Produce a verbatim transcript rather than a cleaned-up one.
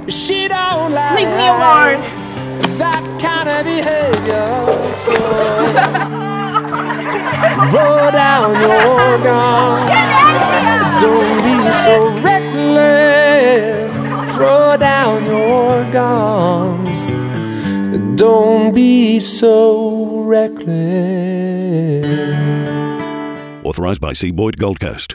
She don't like Leave me alone. that kind of behavior. So roll down your gun. Don't be so reckless. Throw down your guns. Don't be so reckless. Authorized by C. Boyd Gold Coast.